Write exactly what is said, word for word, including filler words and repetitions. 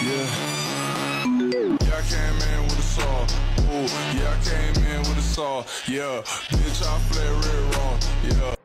Yeah. Yeah, I came in with a saw. Ooh, yeah, I came in with a saw. Yeah, bitch, I flare red raw. Yeah.